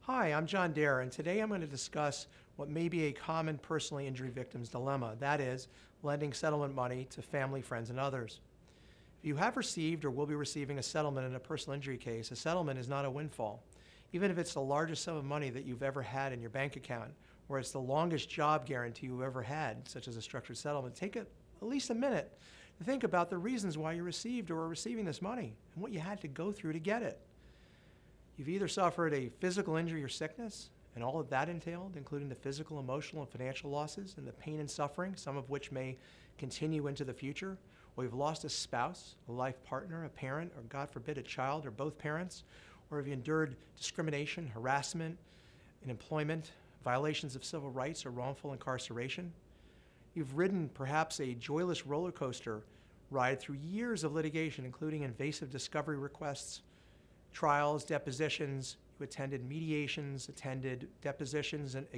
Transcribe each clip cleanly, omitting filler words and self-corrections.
Hi, I'm John Dare, and today I'm going to discuss what may be a common personal injury victim's dilemma. That is, lending settlement money to family, friends, and others. If you have received or will be receiving a settlement in a personal injury case, a settlement is not a windfall. Even if it's the largest sum of money that you've ever had in your bank account, or it's the longest job guarantee you've ever had, such as a structured settlement, take at least a minute to think about the reasons why you received or are receiving this money and what you had to go through to get it. You've either suffered a physical injury or sickness, and all of that entailed, including the physical, emotional, and financial losses, and the pain and suffering, some of which may continue into the future, or you've lost a spouse, a life partner, a parent, or God forbid, a child, or both parents, or have you endured discrimination, harassment in employment, violations of civil rights, or wrongful incarceration. You've ridden perhaps a joyless roller coaster ride through years of litigation, including invasive discovery requests, trials, depositions. You attended mediations, attended depositions and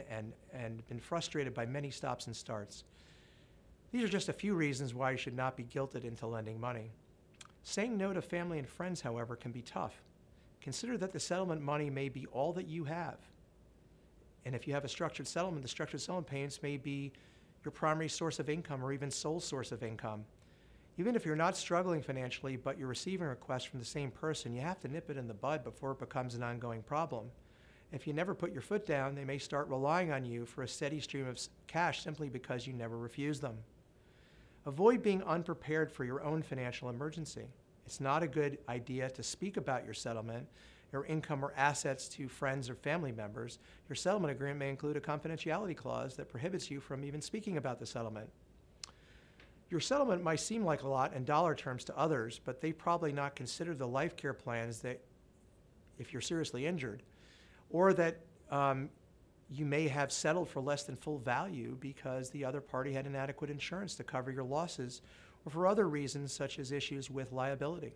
been frustrated by many stops and starts. These are just a few reasons why you should not be guilted into lending money. Saying no to family and friends, however, can be tough. Consider that the settlement money may be all that you have. And if you have a structured settlement, the structured settlement payments may be your primary source of income or even sole source of income. Even if you're not struggling financially, but you're receiving requests from the same person, you have to nip it in the bud before it becomes an ongoing problem. If you never put your foot down, they may start relying on you for a steady stream of cash simply because you never refuse them. Avoid being unprepared for your own financial emergency. It's not a good idea to speak about your settlement, your income or assets to friends or family members. Your settlement agreement may include a confidentiality clause that prohibits you from even speaking about the settlement. Your settlement might seem like a lot in dollar terms to others, but they probably not consider the life care plans that if you're seriously injured, or that you may have settled for less than full value because the other party had inadequate insurance to cover your losses, or for other reasons such as issues with liability.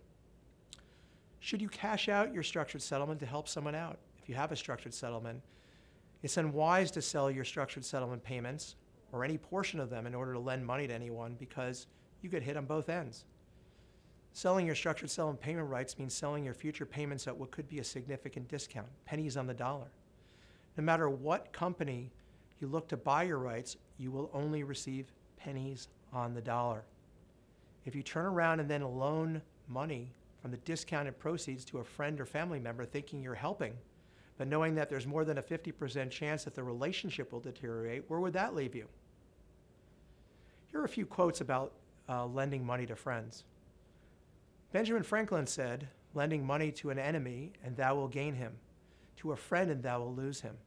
Should you cash out your structured settlement to help someone out? If you have a structured settlement, it's unwise to sell your structured settlement payments or any portion of them in order to lend money to anyone because you get hit on both ends. Selling your structured settlement payment rights means selling your future payments at what could be a significant discount, pennies on the dollar. No matter what company you look to buy your rights, you will only receive pennies on the dollar. If you turn around and then loan money from the discounted proceeds to a friend or family member thinking you're helping, but knowing that there's more than a 50% chance that the relationship will deteriorate, where would that leave you? Here are a few quotes about lending money to friends. Benjamin Franklin said, "Lending money to an enemy and thou will gain him, to a friend and thou will lose him."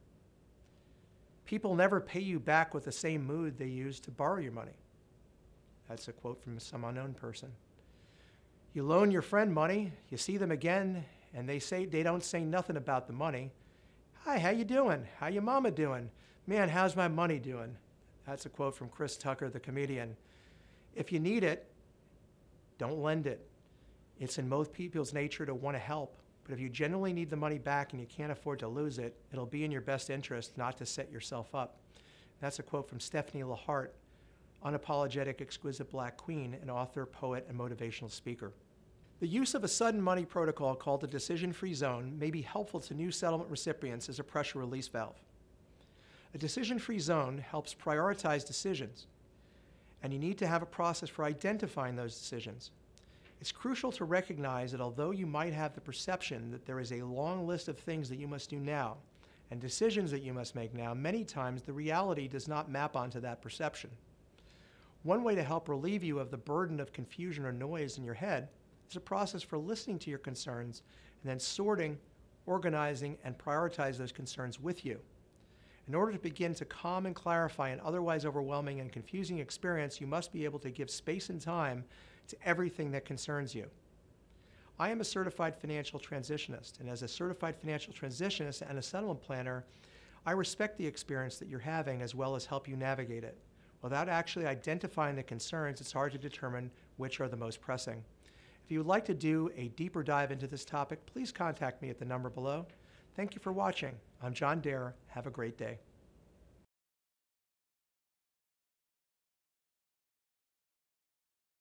People never pay you back with the same mood they used to borrow your money. That's a quote from some unknown person. You loan your friend money, you see them again, and they don't say nothing about the money. "Hi, how you doing? How your mama doing? Man, how's my money doing?" That's a quote from Chris Tucker, the comedian. If you need it, don't lend it. It's in most people's nature to want to help, but if you genuinely need the money back and you can't afford to lose it, it'll be in your best interest not to set yourself up. That's a quote from Stephanie LaHart, unapologetic, exquisite black queen, an author, poet, and motivational speaker. The use of a sudden money protocol called the decision-free zone may be helpful to new settlement recipients as a pressure release valve. A decision-free zone helps prioritize decisions, and you need to have a process for identifying those decisions. It's crucial to recognize that although you might have the perception that there is a long list of things that you must do now and decisions that you must make now, many times the reality does not map onto that perception. One way to help relieve you of the burden of confusion or noise in your head is a process for listening to your concerns and then sorting, organizing, and prioritize those concerns with you. In order to begin to calm and clarify an otherwise overwhelming and confusing experience, you must be able to give space and time to everything that concerns you. I am a certified financial transitionist, and as a certified financial transitionist and a settlement planner, I respect the experience that you're having as well as help you navigate it. Without actually identifying the concerns, it's hard to determine which are the most pressing. If you would like to do a deeper dive into this topic, please contact me at the number below. Thank you for watching. I'm John Dare. Have a great day.